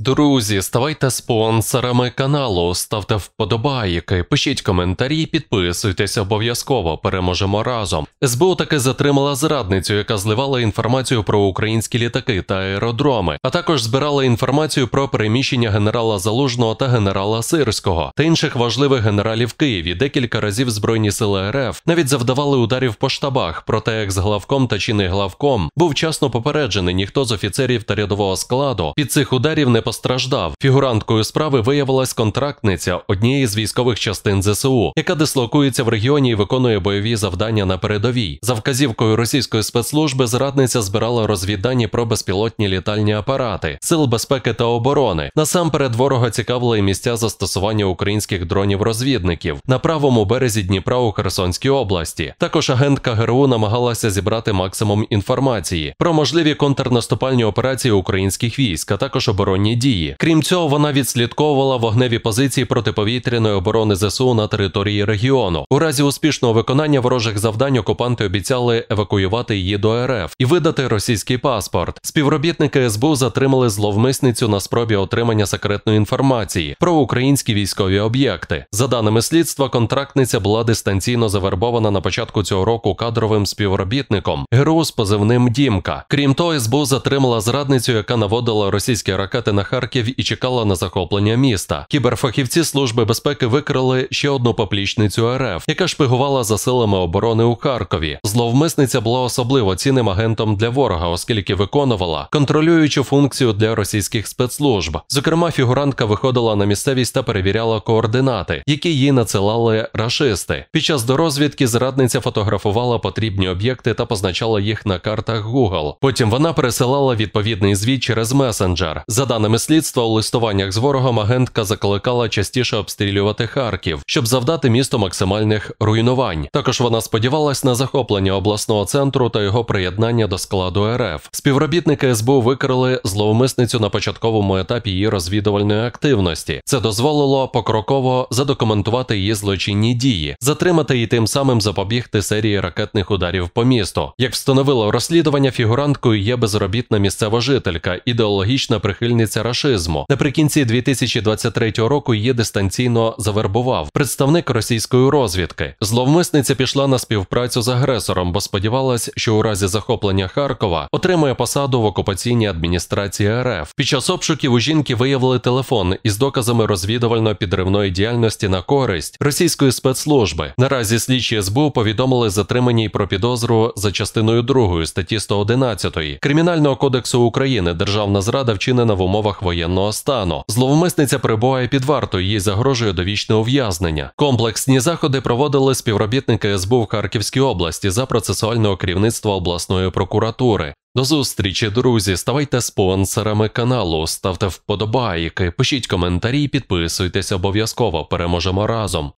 Друзі, ставайте спонсорами каналу, ставте вподобайки, пишіть коментарі, підписуйтесь обов'язково, переможемо разом. СБУ таки затримала зрадницю, яка зливала інформацію про українські літаки та аеродроми, а також збирала інформацію про переміщення генерала Залужного та генерала Сирського та інших важливих генералів в Києві. Декілька разів Збройні сили РФ навіть завдавали ударів по штабах, проте екс-главком та чинний главком був вчасно попереджений, ніхто з офіцерів та рядового складу під цих ударів не постраждав. Фігуранткою справи виявилась контрактниця однієї з військових частин ЗСУ, яка дислокується в регіоні і виконує бойові завдання на передовій. За вказівкою російської спецслужби зрадниця збирала розвіддані про безпілотні літальні апарати, сил безпеки та оборони. Насамперед ворога цікавили місця застосування українських дронів-розвідників на правому березі Дніпра у Херсонській області. Також агентка ГРУ намагалася зібрати максимум інформації про можливі контрнаступальні операції українських військ, а також оборонні дії. Крім цього, вона відслідковувала вогневі позиції протиповітряної оборони ЗСУ на території регіону. У разі успішного виконання ворожих завдань окупанти обіцяли евакуювати її до РФ і видати російський паспорт. Співробітники СБУ затримали зловмисницю на спробі отримання секретної інформації про українські військові об'єкти. За даними слідства, контрактниця була дистанційно завербована на початку цього року кадровим співробітником ГРУ з позивним «Дімка». Крім того, СБУ затримала зрадницю, яка наводила російські ракети на Харків і чекала на захоплення міста. Кіберфахівці Служби безпеки викрили ще одну поплічницю РФ, яка шпигувала за силами оборони у Харкові. Зловмисниця була особливо цінним агентом для ворога, оскільки виконувала контролюючу функцію для російських спецслужб. Зокрема, фігурантка виходила на місцевість та перевіряла координати, які їй надсилали рашисти. Під час дорозвідки зрадниця фотографувала потрібні об'єкти та позначала їх на картах Google. Потім вона пересилала відповідний звіт через месенджер. За даними слідства, у листуваннях з ворогом агентка закликала частіше обстрілювати Харків, щоб завдати місту максимальних руйнувань. Також вона сподівалась на захоплення обласного центру та його приєднання до складу РФ. Співробітники СБУ викрили зловмисницю на початковому етапі її розвідувальної активності. Це дозволило покроково задокументувати її злочинні дії, затримати і тим самим запобігти серії ракетних ударів по місту. Як встановило розслідування, фігуранткою є безробітна місцева жителька, ідеологічна прихильниця рашизму. Наприкінці 2023 року її дистанційно завербував представник російської розвідки. Зловмисниця пішла на співпрацю з агресором, бо сподівалась, що у разі захоплення Харкова отримає посаду в окупаційній адміністрації РФ. Під час обшуків у жінки виявили телефон із доказами розвідувально-підривної діяльності на користь російської спецслужби. Наразі слідчі СБУ повідомили затриманій про підозру за частиною 2 статті 111 Кримінального кодексу України «Державна зрада, вчинена в умовах воєнного стану». Зловмисниця перебуває під вартою, їй загрожує довічне ув'язнення. Комплексні заходи проводили співробітники СБУ в Харківській області за процесуального керівництва обласної прокуратури. До зустрічі, друзі! Ставайте спонсорами каналу, ставте вподобайки, пишіть коментарі, підписуйтесь обов'язково, переможемо разом.